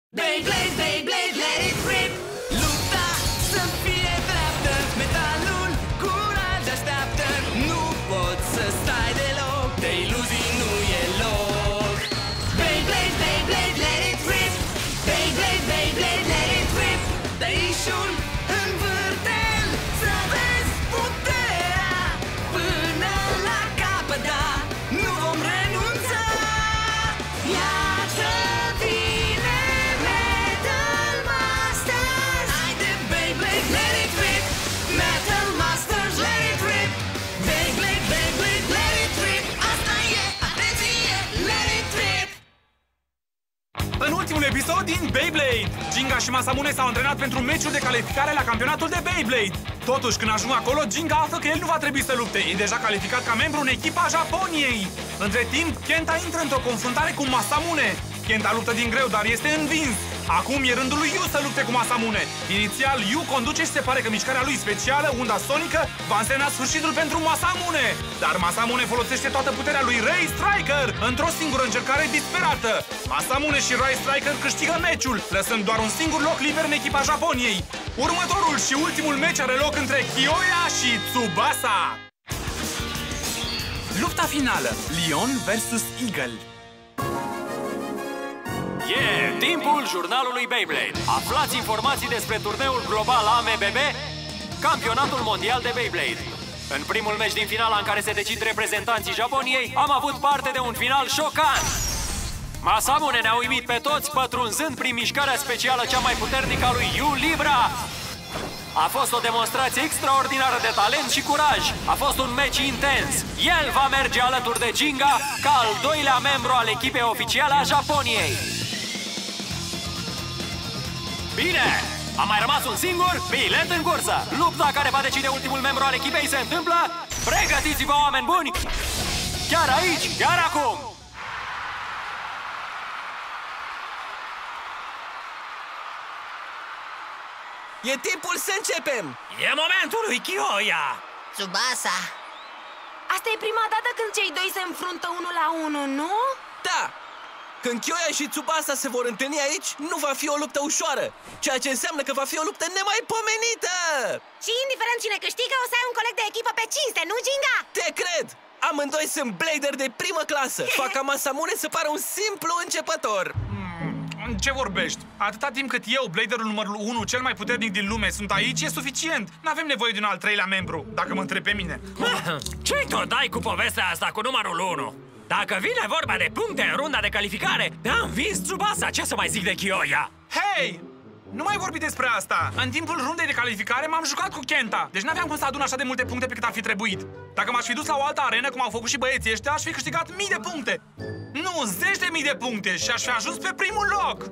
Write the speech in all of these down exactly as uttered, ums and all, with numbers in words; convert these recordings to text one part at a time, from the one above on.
Beyblade, Beyblade, let it rip! Lupta să fie dreaptă, metalul curaj așteaptă. Nu poți să stai deloc, de iluzii nu e loc. Beyblade, Beyblade, let it rip! Beyblade, Beyblade, let it rip! Dă-i-și-un învârtel să vezi puterea până la capăt, da, nu vom renunța. Iată vine Metal Masters! Haide, Beyblade, let it rip! Metal Masters, let it rip! Beyblade, Beyblade, let it rip! Asta e, atenție, let it rip! În ultimul episod din Beyblade, Ginga și Masamune s-au antrenat pentru meciul de calificare la campionatul de Beyblade. Totuși, când ajung acolo, Ginga află că el nu va trebui să lupte. E deja calificat ca membru în echipa Japoniei. Între timp, Kenta intră într-o confruntare cu Masamune. Kenta luptă din greu, dar este învins. Acum e rândul lui Yu să lupte cu Masamune. Inițial, Yu conduce și se pare că mișcarea lui specială, unda sonică, va însemna sfârșitul pentru Masamune. Dar Masamune folosește toată puterea lui Ray Striker într-o singură încercare disperată. Masamune și Ray Striker câștigă meciul, lăsând doar un singur loc liber în echipa Japoniei. Următorul și ultimul meci are loc între Kyoya și Tsubasa. Lupta finală, Lion versus Eagle. E timpul jurnalului Beyblade. Aflați informații despre turneul global A M B B, campionatul mondial de Beyblade. În primul meci din finala în care se decid reprezentanții Japoniei, am avut parte de un final șocant. Masamune ne-a uimit pe toți, pătrunzând prin mișcarea specială cea mai puternică a lui Yu Libra. A fost o demonstrație extraordinară de talent și curaj. A fost un meci intens. El va merge alături de Ginga ca al doilea membru al echipei oficiale a Japoniei. Bine! A mai rămas un singur bilet în cursă. Lupta care va decide ultimul membru al echipei se întâmplă. Pregătiți-vă, oameni buni! Chiar aici, chiar acum! E timpul să începem! E momentul lui Kyoya! Tsubasa! Asta e prima dată când cei doi se înfruntă unul la unul, nu? Da! Când Kyoya și Tsubasa se vor întâlni aici, nu va fi o luptă ușoară, ceea ce înseamnă că va fi o luptă nemaipomenită! Și indiferent cine câștigă, o să ai un coleg de echipă pe cinste, nu, Ginga? Te cred! Amândoi sunt blader de primă clasă! Fac ca Masamune să pară un simplu începător! Ce vorbești? Atâta timp cât eu, bladerul numărul unu, cel mai puternic din lume, sunt aici, e suficient. N-avem nevoie de un al treilea membru, dacă mă întreb pe mine. Ce-i tot dai cu povestea asta cu numărul unu? Dacă vine vorba de puncte în runda de calificare, te-a învins Tsubasa, ce să mai zic de Kyoya? Hei! Nu mai vorbi despre asta! În timpul rundei de calificare m-am jucat cu Kenta, deci n-aveam cum să adun așa de multe puncte pe cât ar fi trebuit. Dacă m-aș fi dus la o altă arenă, cum au făcut și băieții ăștia, aș fi câștigat mii de puncte. Nu, zeci de mii de puncte și aș fi ajuns pe primul loc!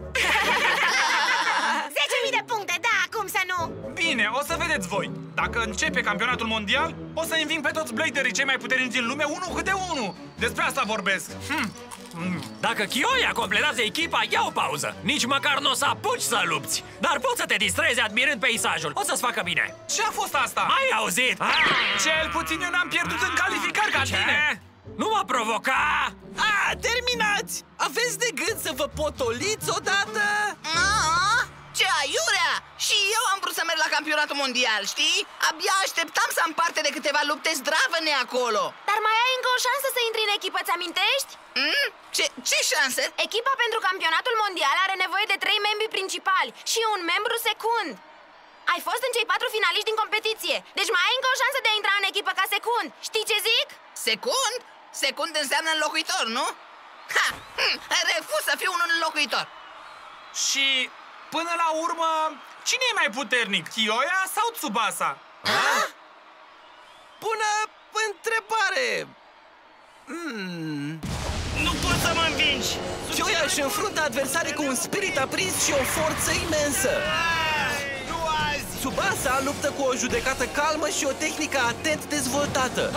zece mii de puncte, da, cum să nu? Bine, o să vedeți voi. Dacă începe campionatul mondial, o să înving pe toți bladerii cei mai puternici din lume, unul câte unul. Despre asta vorbesc. Hm. Dacă Kyoya completează echipa, ia o pauză. Nici măcar nu o să apuci să lupți. Dar poți să te distrezi admirând peisajul. O să-ți facă bine. Ce a fost asta? Ai auzit? Ah! Cel puțin eu n-am pierdut în calificări ca tine. Nu mă provoca! A, terminați! Aveți de gând să vă potoliți odată? Aa, ce aiurea! Și eu am vrut să merg la campionatul mondial, știi? Abia așteptam să am parte de câteva lupte zdravăne acolo. Dar mai ai încă o șansă să intri în echipă, ți-amintești? Mm? Ce, ce șanse? Echipa pentru campionatul mondial are nevoie de trei membri principali și un membru secund. Ai fost în cei patru finaliști din competiție, deci mai ai încă o șansă de a intra în echipă ca secund. Știi ce zic? Secund? Secund înseamnă înlocuitor, nu? Ha! Hm, refuz să fiu un înlocuitor. Și până la urmă, cine e mai puternic? Kyoya sau Tsubasa? Ha? Bună întrebare! Hmm... Nu poți să mă învingi! Kyoya își înfruntă adversarii cu un spirit aprins și o forță imensă. Nu azi! Tsubasa luptă cu o judecată calmă și o tehnică atent dezvoltată.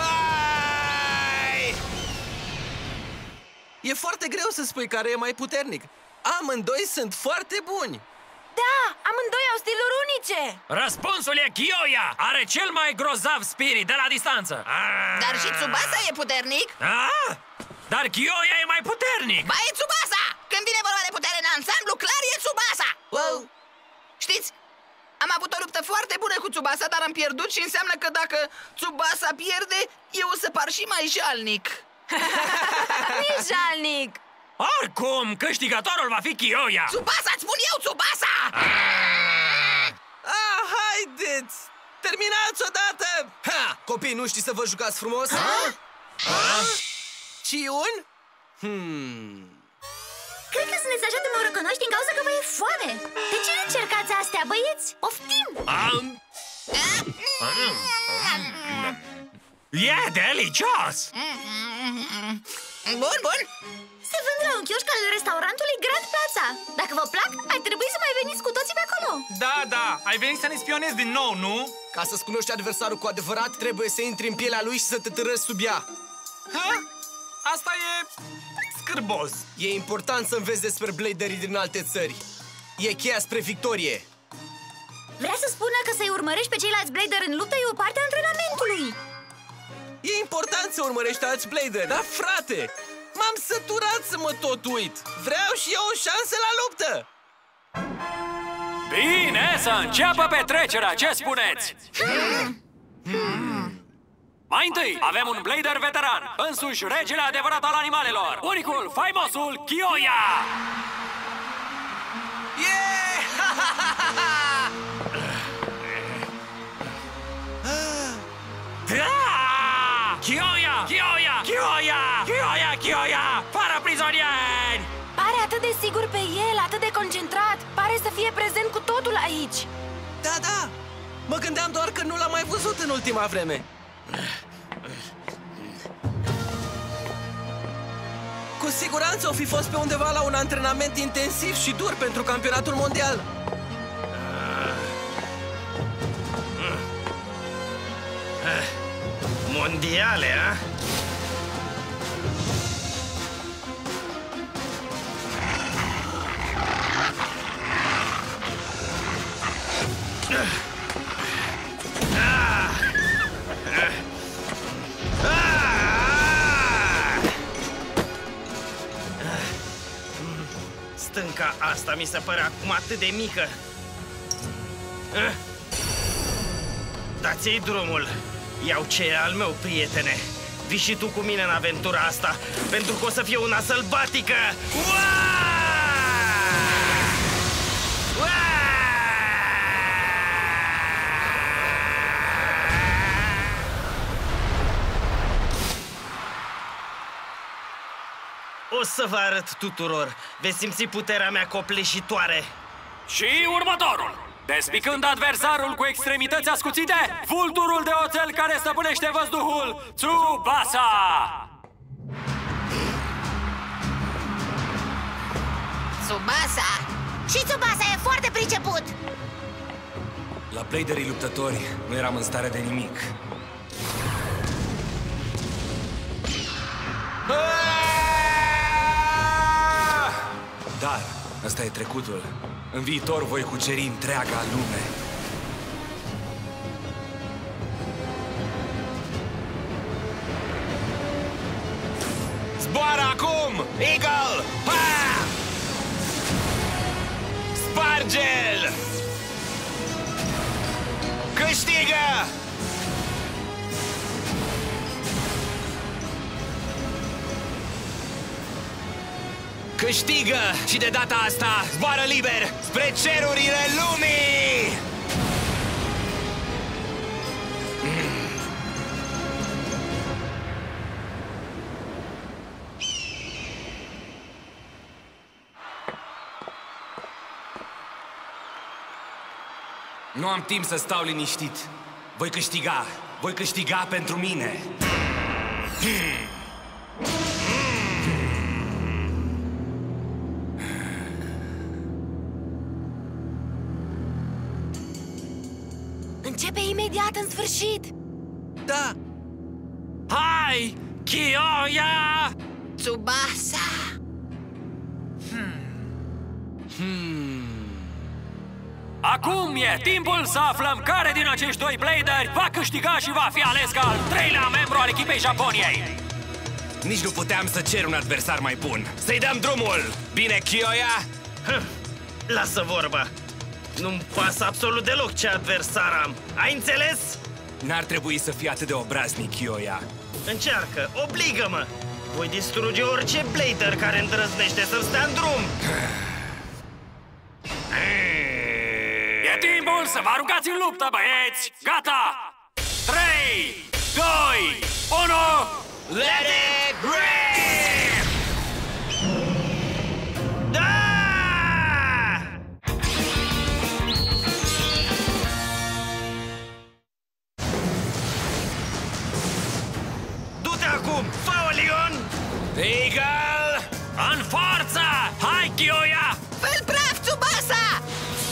E foarte greu să spui care e mai puternic. Amândoi sunt foarte buni. Da, amândoi au stiluri unice. Răspunsul e Kyoya! Are cel mai grozav spirit de la distanță. Dar și Tsubasa e puternic? Dar Kyoya e mai puternic! Ba, e Tsubasa! Când vine vorba de putere în ansamblu, clar e Tsubasa! Tsubasa, dar am pierdut și înseamnă că dacă Tsubasa pierde, eu o să par și mai jalnic. Nu-i jalnic! Oricum, câștigătorul va fi Kiyoya! Tsubasa, îți spun eu, Tsubasa! Ah, haideți! Terminați odată! Ha! Copii, nu știți să vă jucați frumos? Ha? Ha? Ciun? Hmm... Cred că sunteți așa de morocănoși din cauza că vă e foame. De ce încercați astea, băieți? Oftim! E delicios! Bun, bun! Se vând la un chioșc al restaurantului Grand Plaza. Dacă vă plac, ar trebui să mai veniți cu toții pe acolo. Da, da, ai venit să ne spionezi din nou, nu? Ca să-ți cunoști adversarul cu adevărat, trebuie să intri în pielea lui și să te târăști sub ea. Ha? Asta e... scârbos. E important să înveți despre bladerii din alte țări. E cheia spre victorie. Vrea să spună că să-i urmărești pe ceilalți blader în luptă e o parte a antrenamentului. E important să urmărești alți bladeri, dar frate, m-am săturat să mă tot uit. Vreau și eu o șansă la luptă. Bine, să înceapă petrecerea, ce spuneți? Hmm. Hmm. Mai întâi, avem un blader veteran, însuși regele adevărat al animalelor, unicul, faimosul Kiyoya! Yeah! Da! Kiyoya! Kiyoya! Kiyoya! Kiyoya! Kiyoya! Fără prizonieri! Pare atât de sigur pe el, atât de concentrat. Pare să fie prezent cu totul aici. Da, da! Mă gândeam doar că nu l-am mai văzut în ultima vreme. Cu siguranță o fi fost pe undeva la un antrenament intensiv și dur pentru campionatul mondial. Mondiale, a? Stânca asta mi se pare acum atât de mică. Dați-i drumul. Iau ce e al meu, prietene. Vii și tu cu mine în aventura asta, pentru că o să fie una sălbatică. Uaa! O să vă arăt tuturor. Veți simți puterea mea copleșitoare. Și următorul! Despicând adversarul cu extremități ascuțite, vulturul de oțel care stăpânește văzduhul, Tsubasa! Tsubasa? Și Tsubasa e foarte priceput. La bladerii luptători nu eram în stare de nimic. Dar ăsta e trecutul. În viitor voi cuceri întreaga lume. Zboară acum! Eagle! Ha! Sparge-l! Câștigă! Câștigă! Și de data asta zboară liber spre cerurile lumii! Nu am timp să stau liniștit. Voi câștiga. Voi câștiga pentru mine. Începe imediat, în sfârșit! Da! Hai, Kiyoya! Tsubasa! Acum e timpul să aflăm care din acești doi bladeri va câștiga și va fi ales ca al treilea membru al echipei Japoniei. Nici nu puteam să cer un adversar mai bun. Să-i dăm drumul! Bine, Kiyoya? Lasă vorba. Nu-mi pasă absolut deloc ce adversar am. Ai înțeles? N-ar trebui să fii atât de obraznic, Kiyoya. Încearcă, obligă-mă. Voi distruge orice blader care îndrăznește să-mi stea în drum. E timpul să vă aruncați în luptă, băieți! Gata! trei, doi, unu... Let it rip! Da! Du-te acum! Fă-o, Leon! Eagle! În forță! Hai, Kiyoya! Fă-l praf, Tsubasa!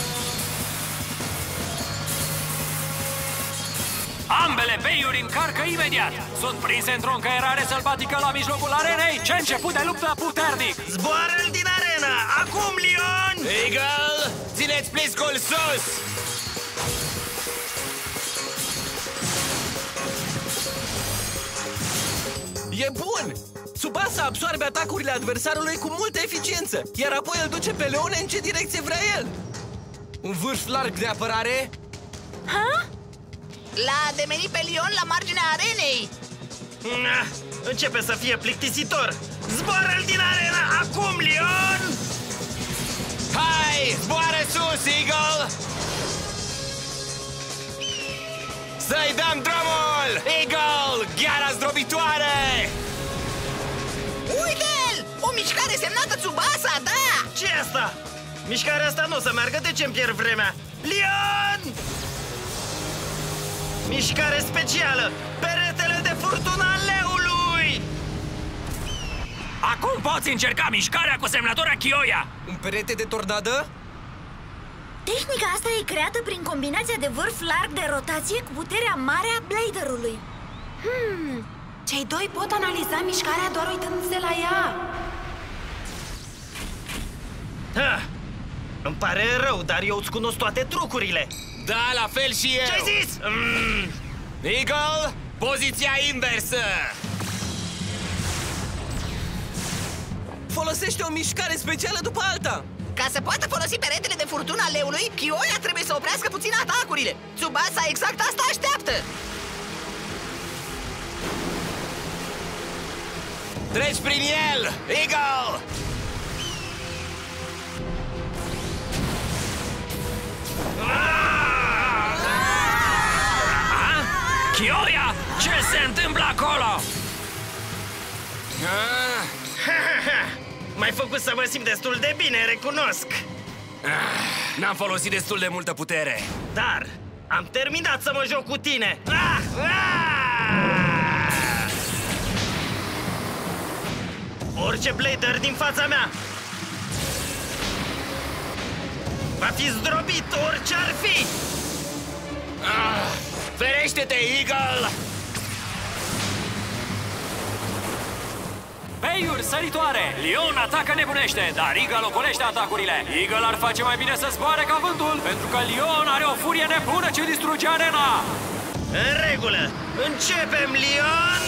Ambele beiuri încarcă imediat! Sunt prinse într-o încăierare sălbatică la mijlocul arenei! Ce început de luptă puternic! Zboară-l din arenă! Acum, Leon! Eagle! Țineți pliscul sus! E bun! Tsubasa absorbe atacurile adversarului cu multă eficiență, iar apoi îl duce pe Leone în ce direcție vrea el. Un vârf larg de apărare. Ha? L-a ademenit pe Leon la marginea arenei. Ah, începe să fie plictisitor! Zboară-l din arenă! Acum, Leon! Hai! Zboară sus, Eagle! Să-i dăm drumul! Eagle! Gheara zdrobitoare! Uite-l! O mișcare semnată Tsubasa, da! Ce e asta? Mișcarea asta nu o să meargă, de ce-mi pierd vremea? Leon! Mișcare specială! Peretele de furtună al leului! Acum poți încerca mișcarea cu semnătura Kiyoya! Un perete de tornadă? Tehnica asta e creată prin combinația de vârf larg de rotație cu puterea mare a bladerului. Hmm, cei doi pot analiza mișcarea doar uitându-se la ea. Ha! Îmi pare rău, dar eu îți cunosc toate trucurile. Da, la fel și eu! Ce-ai zis? Mm. Eagle, poziția inversă! Folosește o mișcare specială după alta! Ca să poată folosi peretele de furtună al leului, Kiyoya trebuie să oprească puțin atacurile. Tsubasa exact asta așteaptă. Treci prin el, Eagle! Kiyoya, ce se întâmplă acolo? M-ai făcut să mă simt destul de bine, recunosc. N-am folosit destul de multă putere. Dar am terminat să mă joc cu tine. Ah! Ah! Orice blader din fața mea va fi zdrobit, orice ar fi. Ah! Ferește-te, Eagle! Beiuri săritoare! Leon atacă nebunește, dar Eagle ocolește atacurile. Eagle ar face mai bine să zboare ca vântul, pentru că Leon are o furie nebună ce distruge arena! În regulă! Începem, Leon!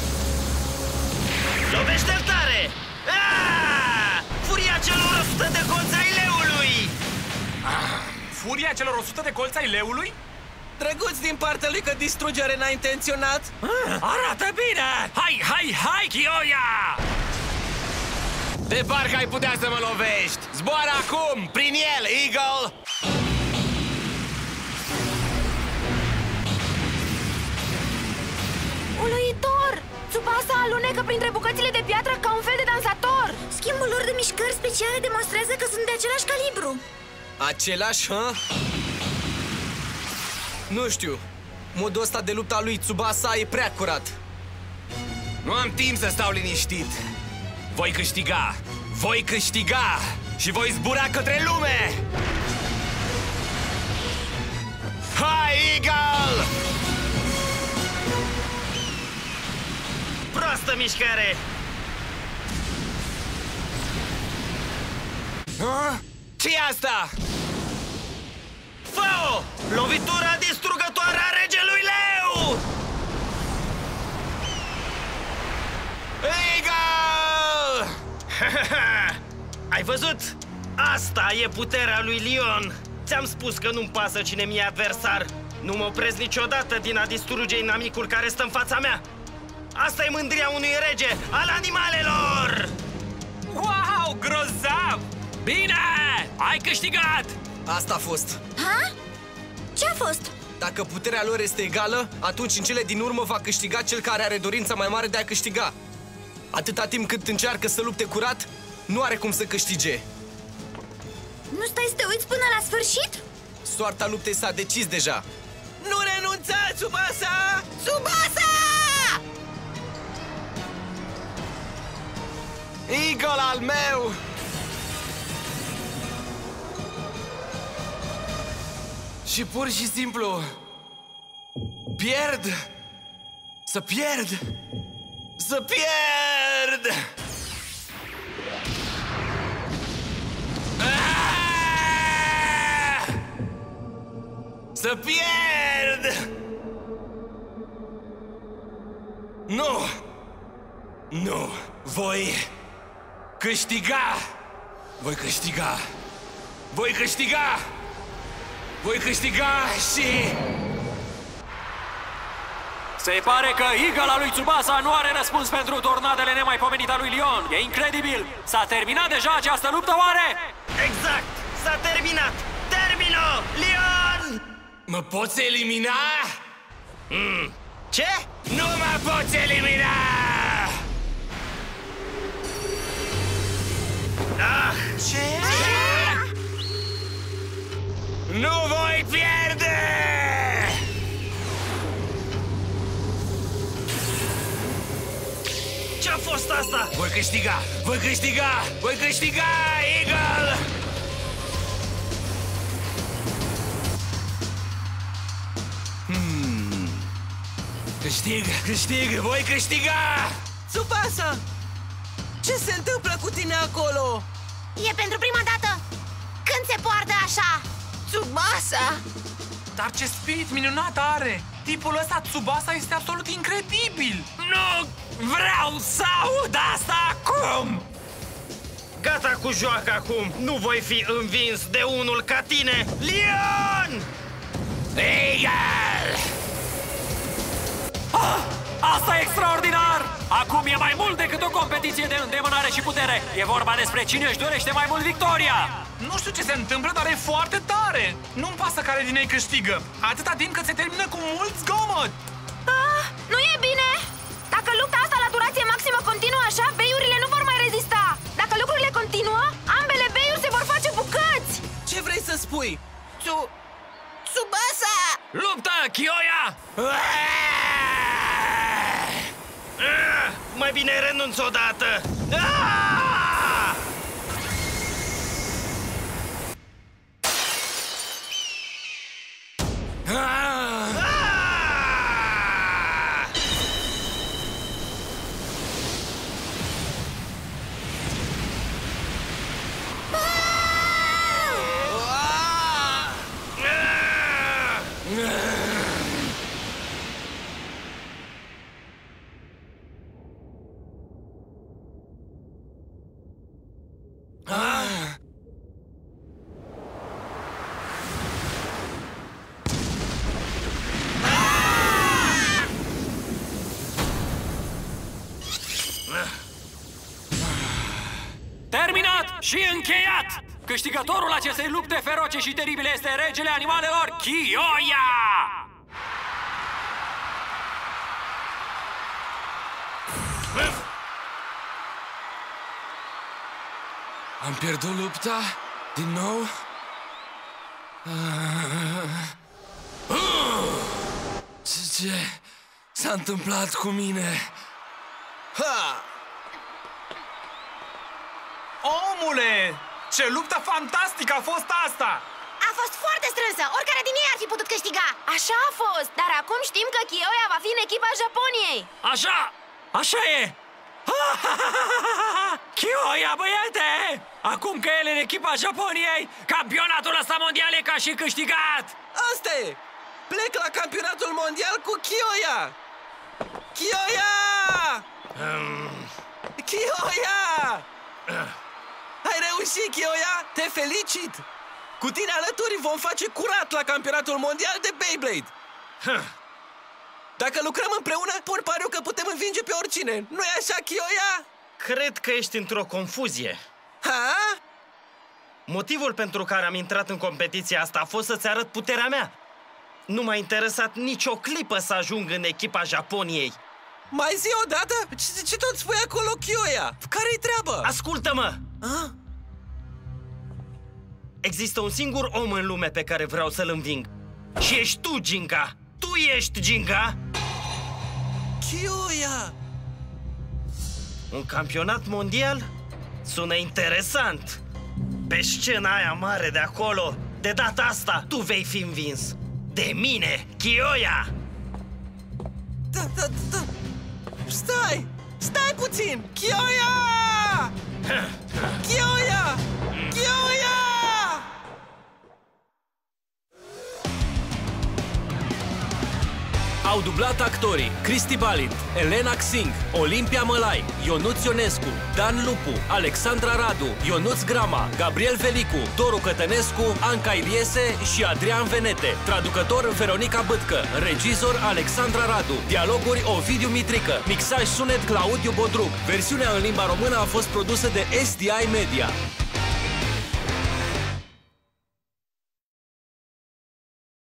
Lovește-l tare! Ah! Furia celor o sută de colți ai leului! Ah, furia celor o sută de colți ai leului? Drăguț din partea lui că distruge arena intenționat. Ah, arată bine! Hai, hai, hai, Kiyoya! De parcă ai putea să mă lovești. Zboară acum, prin el, Eagle! Uluitor! Tsubasa alunecă printre bucățile de piatră ca un fel de dansator. Schimbul lor de mișcări speciale demonstrează că sunt de același calibru. Același, hă? Nu știu. Modul ăsta de lupta lui Tsubasa e prea curat. Nu am timp să stau liniștit. Voi câștiga! Voi câștiga! Și voi zbura către lume! Hai, Eagle! Proastă mișcare! Ha? Ce-i asta? Fă-o! Lovitura distrugătoare a regelui leu! Eagle! Ai văzut? Asta e puterea lui Leon! Ți-am spus că nu-mi pasă cine mi-e adversar. Nu mă opresc niciodată din a distruge inamicul care stă în fața mea. Asta e mândria unui rege al animalelor! Wow, grozav! Bine! Ai câștigat! Asta a fost. Ha? Ce-a fost? Dacă puterea lor este egală, atunci în cele din urmă va câștiga cel care are dorința mai mare de a câștiga. Atâta timp cât încearcă să lupte curat, nu are cum să câștige. Nu stai să te uiți până la sfârșit? Soarta luptei s-a decis deja. Nu renunța, Tsubasa! Tsubasa! Eagle al meu! Și pur și simplu pierd. Să pierd. Să pierd. Ah! Să pierd. Nu. Nu. Voi câștiga. Voi câștiga. Voi câștiga. Voi câștiga și... Se pare că Eagle lui Tsubasa nu are răspuns pentru tornadele nemaipomenite a lui Lion. E incredibil! S-a terminat deja această luptă, oare? Exact! S-a terminat! Termino! Lion! Mă poți elimina? Mm. Ce? Nu mă poți elimina! Ah! Ce? Nu voi pierde! Ce-a fost asta? Voi câștiga! Voi câștiga! Voi câștiga, Eagle! Hmm. Câștig! Câștig! Voi câștiga! Tsubasa! Ce se întâmplă cu tine acolo? E pentru prima dată! Când se poartă așa? Tsubasa! Dar ce spirit minunat are! Tipul ăsta, Tsubasa, este absolut incredibil! Nu vreau să aud asta acum! Gata cu joaca acum! Nu voi fi învins de unul ca tine! Lion! Eagle! Ah, asta e extraordinar! Acum e mai mult decât o competiție de îndemânare și putere. E vorba despre cine își dorește mai mult victoria. Nu știu ce se întâmplă, dar e foarte tare! Nu-mi pasă care din ei câștigă, atâta timp cât se termină cu mult zgomot! Ah, nu e bine! Dacă lupta asta la durație maximă continuă așa, beiurile nu vor mai rezista! Dacă lucrurile continuă, ambele beiuri se vor face bucăți! Ce vrei să spui? Tsu... Tsubasa! Luptă, Kiyoya! Ah, mai bine renunț odată! Ah! Ah! Ah! Terminat și încheiat! Câștigătorul acestei lupte feroce și teribile este regele animalelor, Kiyoya! Am pierdut lupta? Din nou? Ce, ce s-a întâmplat cu mine? Ha! Omule! Ce luptă fantastică a fost asta! A fost foarte strânsă! Oricare din ei ar fi putut câștiga! Așa a fost, dar acum știm că Kiyoya va fi în echipa Japoniei! Așa! Așa e! Kiyoya, băiete! Acum că el e în echipa Japoniei, campionatul ăsta mondial e ca și câștigat! Asta e! Plec la campionatul mondial cu Kiyoya! Kiyoya! Um... Kiyoya! Ai reușit, Kiyoya! Te felicit! Cu tine alături vom face curat la campionatul mondial de Beyblade. Dacă lucrăm împreună, pun pariu că putem învinge pe oricine. Nu-i așa, Kiyoya? Cred că ești într-o confuzie. Ha? Motivul pentru care am intrat în competiția asta a fost să-ți arăt puterea mea. Nu m-a interesat nicio clipă să ajung în echipa Japoniei. Mai zi o dată? Ce, ce tot spui acolo, Kiyoya? Care-i treaba? Ascultă-mă! A? Există un singur om în lume pe care vreau să-l înving. Și ești tu, Ginga! Tu ești, Ginga! Kiyoya! Un campionat mondial? Sună interesant! Pe scena aia mare de acolo, de data asta, tu vei fi învins. De mine, Kiyoya! Da, da, da. Stai! Stai puțin! Kiyoya! Kiyoya! Kiyoya! Au dublat actorii Cristi Balint, Elena Xing, Olimpia Mălai, Ionuț Ionescu, Dan Lupu, Alexandra Radu, Ionuț Grama, Gabriel Velicu, Doru Cătănescu, Anca Iliese și Adrian Venete. Traducător Veronica Bâtcă, regizor Alexandra Radu, dialoguri Ovidiu Mitrică, mixaj sunet Claudiu Bodruc. Versiunea în limba română a fost produsă de S D I Media.